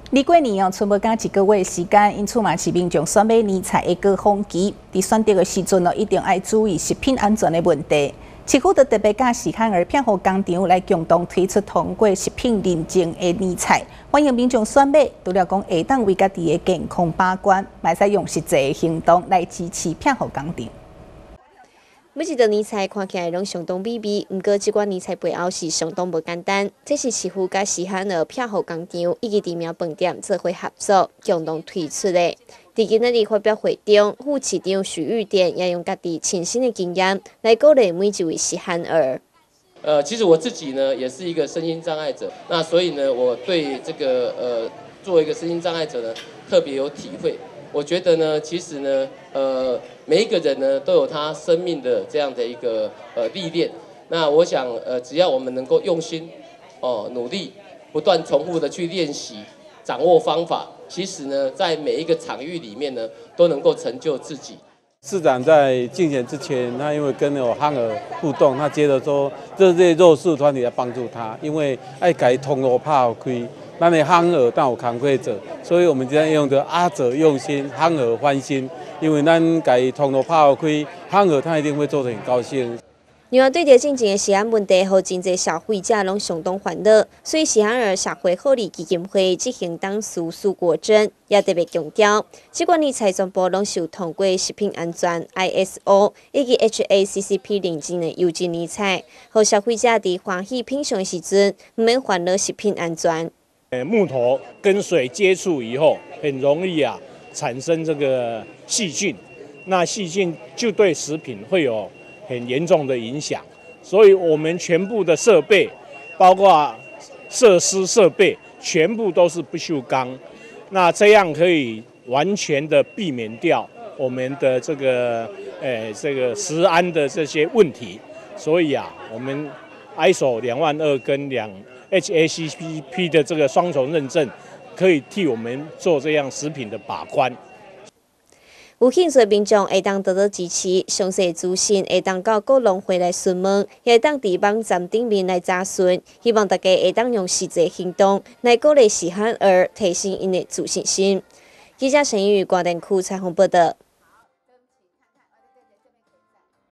离过年哦，剩无敢一个月时间，因此嘛是民众选买年菜的高峰期。伫选择的时阵哦，一定要注意食品安全的问题。市府就特别甲时限而偏好工厂来共同推出通过食品认证的年菜，欢迎民众选买。除了讲会当为家己的健康把关，嘛使用实际的行动来支持偏好工厂。 每一道年菜看起来拢相当美味，不过这款年菜背后是相当无简单。这是市府甲时限的偏好工厂以及知名饭店做伙合作，共同推出的。伫今日发表会中，副市长许玉典也用家己亲身的经验来鼓励每一位时限儿。 其实我自己呢也是一个身心障碍者，那所以呢，我对这个作为一个身心障碍者呢特别有体会。我觉得呢，其实呢，每一个人呢都有他生命的这样的一个历练。那我想，只要我们能够用心努力，不断重复的去练习，掌握方法，其实呢，在每一个场域里面呢，都能够成就自己。 市长在竞选之前，他因为跟憨儿互动，他接着说，这些弱势团体来帮助他，因为爱改通路拍开。咱的憨儿但有工课者，所以我们今天用的阿者用心，憨儿欢心。因为咱改通路拍开，憨儿他一定会做得很高兴。 另外，对着进前的食安问题，和真侪消费者拢相当烦恼，所以时限儿社会福利基金会执行董事苏国珍也特别强调，这款年菜全部拢是有通过食品安全 ISO 以及 HACCP 认证的优质年菜，和消费者伫欢喜品尝的时阵，唔免烦恼食品安全。 木头跟水接触以后，很容易产生这个细菌，那细菌就对食品会有很严重的影响。所以我们全部的设备，包括设施设备，全部都是不锈钢，那这样可以完全的避免掉我们的这个食安的这些问题。所以我们 ISO 22000跟HACCP 的这个双重认证，可以替我们做这样食品的把关。 有兴趣的民众会当得到支持，详细资讯会当到各农会来询问，也会当伫网站顶面来查询。希望大家会当用实际行动来鼓励时限儿，提升因的自信心。记者陈宇，广电区采访报道。